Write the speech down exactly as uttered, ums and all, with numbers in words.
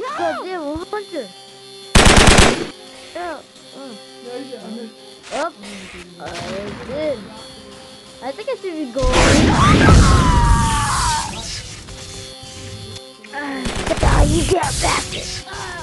God damn, one hundred. Yeah. Mm. Up. I did. I think I should be going. Ah, you get back.